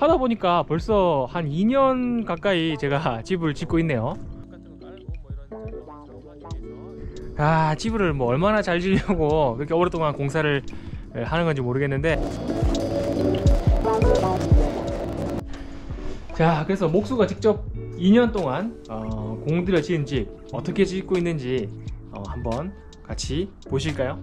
하다 보니까 벌써 한 2년 가까이 제가 집을 짓고 있네요. 아, 집을 뭐 얼마나 잘 지으려고 그렇게 오랫동안 공사를 하는 건지 모르겠는데, 자, 그래서 목수가 직접 2년 동안 공들여 지은 집 어떻게 짓고 있는지 한번 같이 보실까요?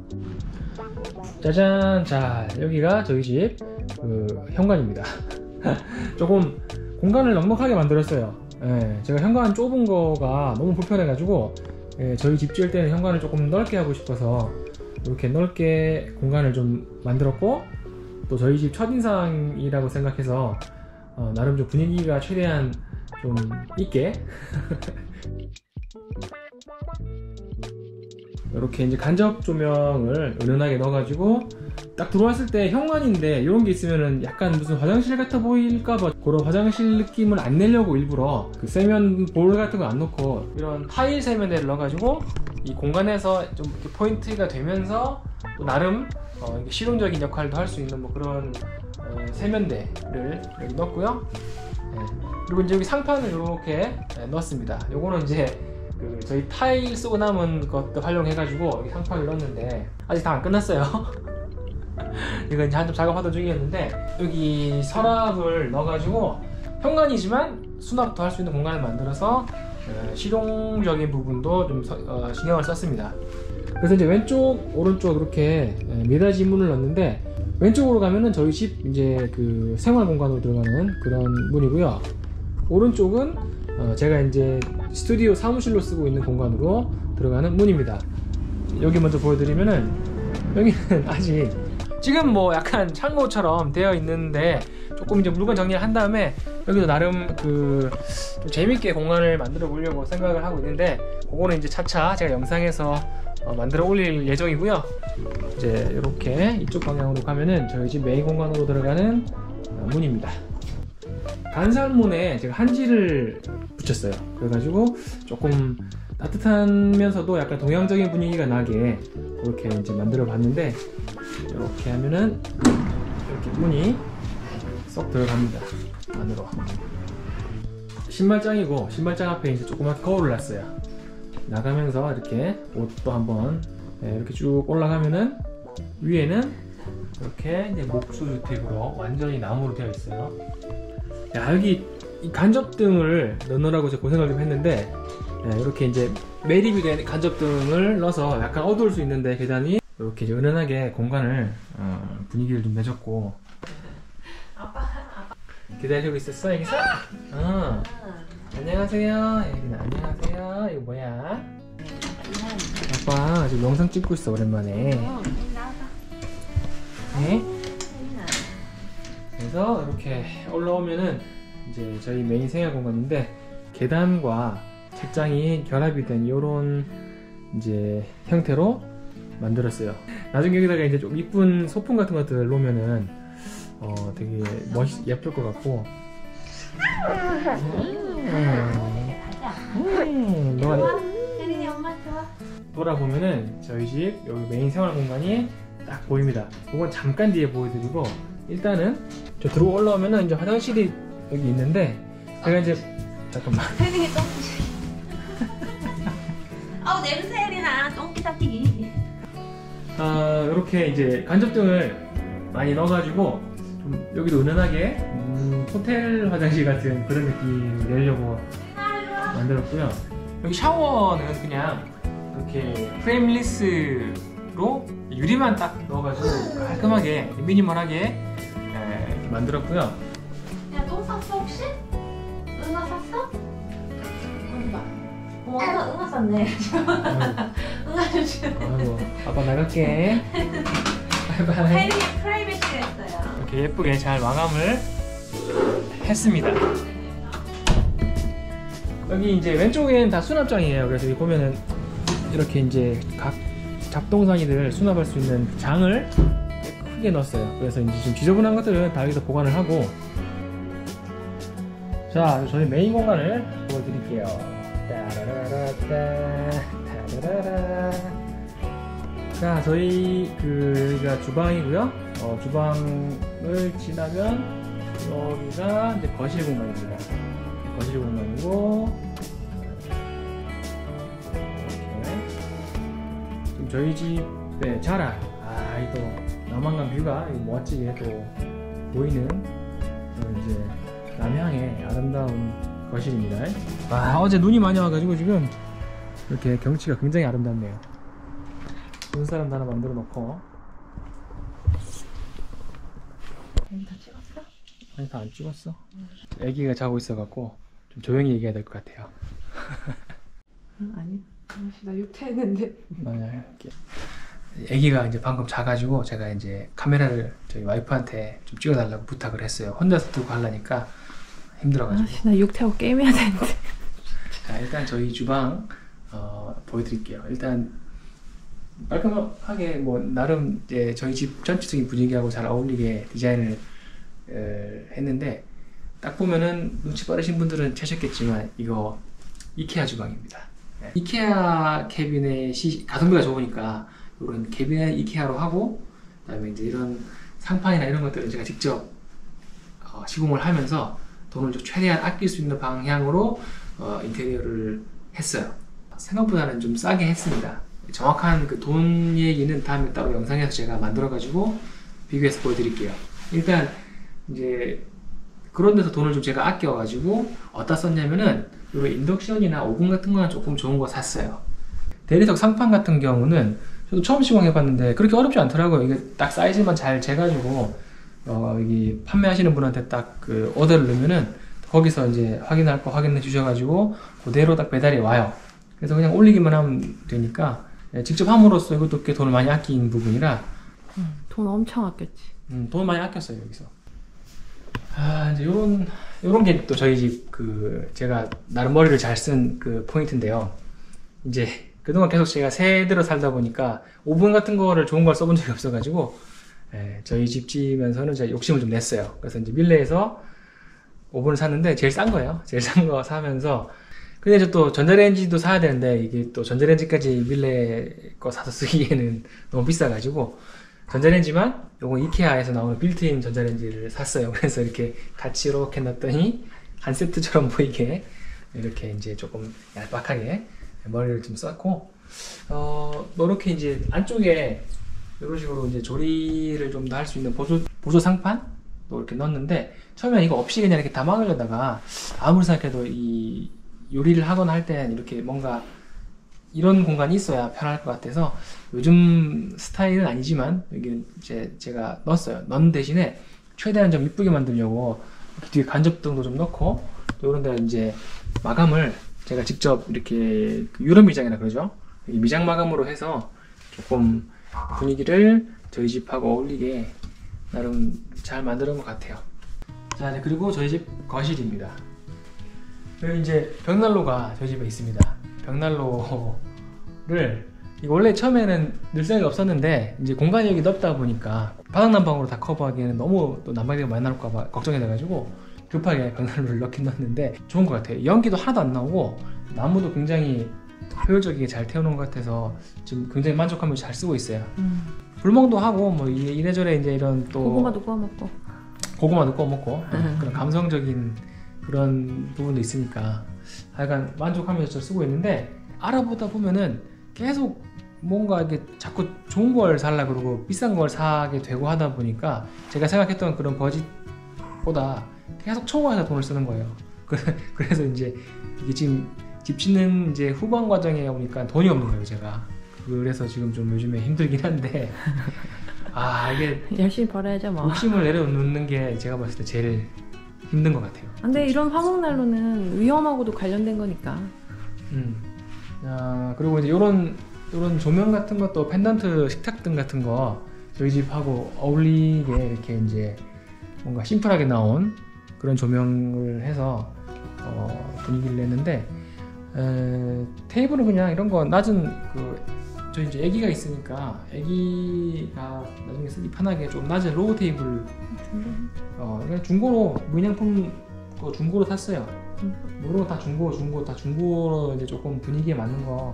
짜잔! 자, 여기가 저희 집 현관입니다. 조금 공간을 넉넉하게 만들었어요. 예, 제가 현관 좁은 거가 너무 불편해 가지고 저희 집 지을 때는 현관을 조금 넓게 하고 싶어서 이렇게 넓게 공간을 좀 만들었고, 또 저희 집 첫인상이라고 생각해서 나름 좀 분위기가 최대한 좀 있게 이렇게 이제 간접 조명을 은은하게 넣어가지고 딱 들어왔을 때 현관인데 이런 게 있으면은 약간 무슨 화장실 같아 보일까봐 그런 화장실 느낌을 안 내려고 일부러 그 세면 볼 같은 거 안 넣고 이런 타일 세면대를 넣어가지고 이 공간에서 좀 이렇게 포인트가 되면서 또 나름 실용적인 역할도 할 수 있는 뭐 그런 세면대를 여기 넣었고요. 그리고 이제 여기 상판을 이렇게 넣었습니다. 요거는 이제 저희 타일 쓰고 남은 것도 활용해가지고 여기 상판을 넣었는데 아직 다 안 끝났어요. 이거 이제 한참 작업하던 중이었는데, 여기 서랍을 넣어가지고 현관이지만 수납도 할 수 있는 공간을 만들어서 실용적인 부분도 좀 신경을 썼습니다. 그래서 이제 왼쪽 오른쪽 이렇게 미닫이 문을 넣었는데, 왼쪽으로 가면은 저희 집 이제 그 생활 공간으로 들어가는 그런 문이고요. 오른쪽은 제가 이제 스튜디오 사무실로 쓰고 있는 공간으로 들어가는 문입니다. 여기 먼저 보여드리면은, 여기는 아직 지금 뭐 약간 창고처럼 되어 있는데 조금 이제 물건 정리를 한 다음에 여기도 나름 좀 재밌게 공간을 만들어 보려고 생각을 하고 있는데, 그거는 이제 차차 제가 영상에서 만들어 올릴 예정이고요. 이제 이렇게 이쪽 방향으로 가면은 저희 집 메인 공간으로 들어가는 문입니다. 간살문에 제가 한지를 붙였어요. 그래가지고 조금 따뜻하면서도 약간 동양적인 분위기가 나게 그렇게 이제 만들어 봤는데, 이렇게 하면은 이렇게 문이 쏙 들어갑니다. 안으로. 신발장이고, 신발장 앞에 이제 조그맣게 거울을 놨어요. 나가면서 이렇게 옷도 한번 이렇게 쭉 올라가면은 위에는 이렇게 이제 목수주택으로 완전히 나무로 되어 있어요. 야, 여기 이 간접등을 넣느라고 제가 고생을 좀 했는데, 이렇게 이제 매립이 된 간접등을 넣어서 약간 어두울 수 있는데 계단이 이렇게 이제 은은하게 공간을 분위기를 좀 내줬고. 기다리고 있었어 여기서? 안녕하세요. 여기는 안녕하세요. 이거 뭐야? 아빠 지금 영상 찍고 있어, 오랜만에. 네? 그래서 이렇게 올라오면은 이제 저희 메인 생활 공간인데, 계단과 책장이 결합이 된 이런 이제 형태로 만들었어요. 나중에 여기다가 이제 좀 이쁜 소품 같은 것들 놓으면은 되게 예쁠 것 같고. 돌아보면은 저희 집 여기 메인 생활 공간이 딱 보입니다. 그건 잠깐 뒤에 보여드리고, 일단은 저 들어오 올라오면은 이제 화장실이 여기 있는데, 제가 이제 잠깐만. 혜린이 똥꼬. 아우 냄새나 똥꼬잡기. 이렇게 이제 간접등을 많이 넣어가지고 좀 여기도 은은하게 호텔 화장실 같은 그런 느낌을 내려고 만들었고요. 여기 샤워는 그냥 이렇게 프레임리스로 유리만 딱 넣어가지고 깔끔하게 미니멀하게 이렇게 만들었고요. 야, 똥 쌌어 혹시? 응아 쌌어? 어머, 응아 쌌네. 응아 좀 줘. 아이고, 아빠 나갈게. 바이바이. 혜린이 프라이빗을 했어요. 이렇게 예쁘게 잘 마감을 했습니다. 여기 이제 왼쪽엔 다 수납장이에요. 그래서 여기 보면은 이렇게 이제 각 잡동사니들 수납할 수 있는 장을 크게 넣었어요. 그래서 이제 좀 지저분한 것들은 다 여기서 보관을 하고. 자, 저희 메인 공간을 보여드릴게요. 따라라라따, 자, 저희 여기가 주방이고요. 주방을 지나면 여기가 이제 거실 공간입니다. 거실 공간이고, 이렇게 지금 저희 집의 자랑, 이 또 남한강 뷰가 멋지게 또 보이는 이제 남향의 아름다운 거실입니다. 어제 눈이 많이 와가지고 지금 이렇게 경치가 굉장히 아름답네요. 눈사람도 하나 만들어 놓고. 여기 다 찍었어? 아니, 다 안 찍었어. 애기가 자고 있어갖고 좀 조용히 얘기해야 될 것 같아요. 아니, 나 육퇴했는데. 이렇게. 애기가 이제 방금 자가지고 제가 이제 카메라를 저희 와이프한테 좀 찍어달라고 부탁을 했어요. 혼자서 들고 하려니까 힘들어가지고. 나 육퇴하고 게임해야 되는데. 자, 일단 저희 주방 보여드릴게요. 일단 깔끔하게 뭐 나름 이제 저희 집 전체적인 분위기하고 잘 어울리게 디자인을 했는데, 딱 보면은 눈치 빠르신 분들은 채셨겠지만 이거 이케아 주방입니다. 네. 이케아 캐비넷이 가성비가 좋으니까 이런 캐비넷 이케아로 하고, 그다음에 이제 이런 상판이나 이런 것들을 제가 직접 시공을 하면서 돈을 좀 최대한 아낄 수 있는 방향으로 인테리어를 했어요. 생각보다는 좀 싸게 했습니다. 정확한 그 돈 얘기는 다음에 따로 영상에서 제가 만들어가지고 비교해서 보여드릴게요. 일단 이제 그런 데서 돈을 좀 제가 아껴가지고 어디다 썼냐면은 이런 인덕션이나 오븐 같은 거는 조금 좋은 거 샀어요. 대리석 상판 같은 경우는 저도 처음 시공해봤는데 그렇게 어렵지 않더라고요. 이게 딱 사이즈만 잘 재가지고 여기 판매하시는 분한테 딱 그 오더를 넣으면은 거기서 이제 확인할 거 확인해 주셔가지고 그대로 딱 배달이 와요. 그래서 그냥 올리기만 하면 되니까 직접 함으로써 이것도 꽤 돈을 많이 아낀 부분이라. 돈 엄청 아꼈지. 돈 많이 아꼈어요 여기서. 이제 요런 게 또 저희 집 제가 나름 머리를 잘 쓴 그 포인트인데요. 이제 그동안 계속 제가 새 들어 살다 보니까 오븐 같은 거를 좋은 걸 써본 적이 없어가지고, 저희 집 지면서는 제가 욕심을 좀 냈어요. 그래서 이제 밀레에서 오븐을 샀는데 제일 싼 거예요. 제일 싼 거 사면서, 근데 이제 또 전자레인지도 사야 되는데 이게 또 전자레인지까지 밀레 거 사서 쓰기에는 너무 비싸가지고 전자레인지만 요거 이케아에서 나오는 빌트인 전자레인지를 샀어요. 그래서 이렇게 같이 이렇게 놨더니 한 세트처럼 보이게 이렇게 이제 조금 얄팍하게 머리를 좀 썼고, 이렇게 이제 안쪽에 이런 식으로 이제 조리를 좀 더 할 수 있는 보조 상판도 이렇게 넣었는데, 처음엔 이거 없이 그냥 이렇게 다 막으려다가 아무리 생각해도 이 요리를 하거나 할 땐 이렇게 뭔가 이런 공간이 있어야 편할 것 같아서 요즘 스타일은 아니지만 여기 이제 제가 넣었어요. 넣은 대신에 최대한 좀 이쁘게 만들려고 이렇게 뒤에 간접등도 좀 넣고, 또 이런 데 이제 마감을 제가 직접 이렇게 유럽 미장이라 그러죠. 이 미장 마감으로 해서 조금 분위기를 저희 집하고 어울리게 나름 잘 만든 것 같아요. 자, 이제 그리고 저희 집 거실입니다. 여기 이제 벽난로가 저희 집에 있습니다. 벽난로를 이거 원래 처음에는 넣을 생각이 없었는데 이제 공간이 여기 넓다 보니까 바닥난방으로 다 커버하기에는 너무 또 난방비가 많이 나올까봐 걱정이 돼가지고 급하게 벽난로를 넣긴 넣었는데 좋은 것 같아요. 연기도 하나도 안 나오고 나무도 굉장히 효율적이게 잘 태우는 것 같아서 지금 굉장히 만족하면서 잘 쓰고 있어요. 불멍도 하고 뭐 이래저래 이제 이런 또 고구마도 구워 먹고 그런 감성적인 그런 부분도 있으니까 약간 만족하면서 쓰고 있는데, 알아보다 보면은 계속 뭔가 이게 자꾸 좋은 걸 살라 그러고 비싼 걸 사게 되고 하다 보니까 제가 생각했던 그런 버짓보다 계속 초과해서 돈을 쓰는 거예요. 그래서 이제 이게 지금 집 짓는 이제 후반 과정에 오니까 돈이 없는 거예요, 제가. 그래서 지금 좀 요즘에 힘들긴 한데, 이게 열심히 벌어야죠 뭐. 욕심을 내려놓는 게 제가 봤을 때 제일 힘든 것 같아요. 근데 이런 화목난로는 위험하고도 관련된 거니까. 그리고 이제 요런 조명 같은 것도 펜던트 식탁등 같은 거 저희 집하고 어울리게 이렇게 이제 뭔가 심플하게 나온 그런 조명을 해서 분위기를 냈는데, 테이블은 그냥 이런 거 낮은 저 이제 아기가 있으니까 아기가 나중에 쓰기 편하게 좀 낮은 로우 테이블, 그냥 중고로 무인양품 중고로 샀어요. 모르고 다 중고로 이제 조금 분위기에 맞는 거.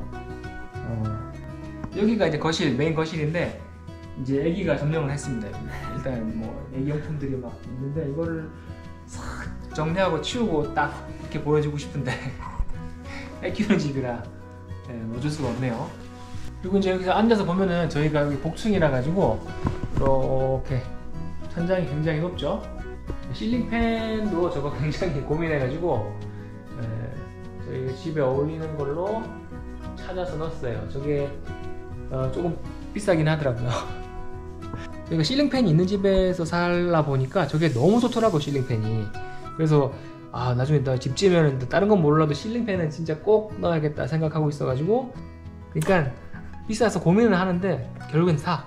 여기가 이제 메인 거실인데 이제 아기가 점령을 했습니다. 일단 뭐 아기 용품들이 막 있는데 이거를 싹 정리하고 치우고 딱 이렇게 보여주고 싶은데 애 키우는 집이라 어쩔 수가 없네요. 그리고 이제 여기서 앉아서 보면은 저희가 여기 복층이라 가지고 이렇게 천장이 굉장히 높죠. 실링팬도 저거 굉장히 고민해가지고 저희 집에 어울리는 걸로 찾아서 넣었어요. 저게 조금 비싸긴 하더라고요. 저희가 실링팬이 있는 집에서 살다 보니까 저게 너무 좋더라고, 실링팬이. 그래서 나중에 나 집 지으면 다른 건 몰라도 실링팬은 진짜 꼭 넣어야겠다 생각하고 있어가지고, 그러니까 비싸서 고민을 하는데 결국엔 다.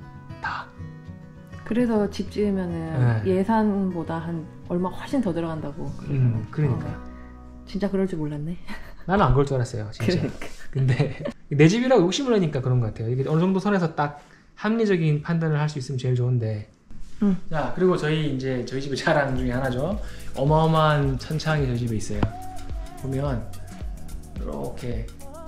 그래서 집 지으면은 예산보다 한 얼마 훨씬 더 들어간다고. 그러니까. 진짜 그럴 줄 몰랐네. 나는 안 그럴 줄 알았어요, 진짜. 그러니까. 근데 내 집이라고 욕심을 내니까 그런 것 같아요. 이게 어느 정도 선에서 딱 합리적인 판단을 할 수 있으면 제일 좋은데. 자, 그리고 저희 집의 자랑 중에 하나죠. 어마어마한 천창이 저희 집에 있어요. 보면 이렇게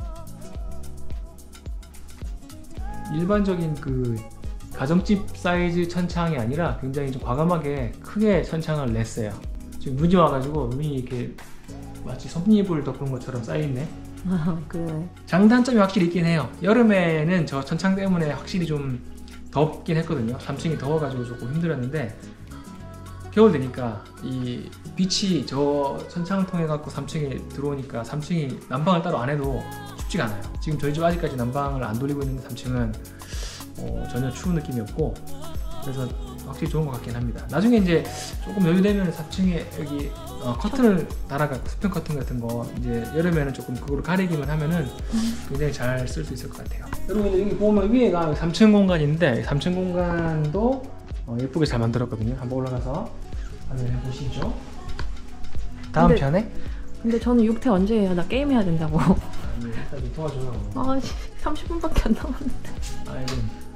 일반적인 그 가정집 사이즈 천창이 아니라 굉장히 좀 과감하게 크게 천창을 냈어요. 지금 눈이 와가지고 눈이 이렇게 마치 섭니불 덮은 것처럼 쌓여있네. 그래. 장단점이 확실히 있긴 해요. 여름에는 저 천창 때문에 확실히 좀 덥긴 했거든요. 3층이 더워가지고 조금 힘들었는데, 겨울 되니까 이 빛이 저 천창을 통해 갖고 3층에 들어오니까 3층이 난방을 따로 안 해도 춥지가 않아요. 지금 저희 집 아직까지 난방을 안 돌리고 있는데 3층은 전혀 추운 느낌이 없고, 그래서 확실히 좋은 것 같긴 합니다. 나중에 이제 조금 여유되면 4층에 여기 커튼을 달아갖고 수평 커튼 같은 거 이제 여름에는 조금 그거로 가리기만 하면은 굉장히 잘 쓸 수 있을 것 같아요. 여러분 여기 보면 위에가 3층 공간인데 3층 공간도 예쁘게 잘 만들었거든요. 한번 올라가서 화면을 보시죠. 다음 편에? 근데 저는 육퇴 언제 해요? 나 게임 해야 된다고. 일단 좀 도와줘요. 30분밖에 안 남았는데. 아이고.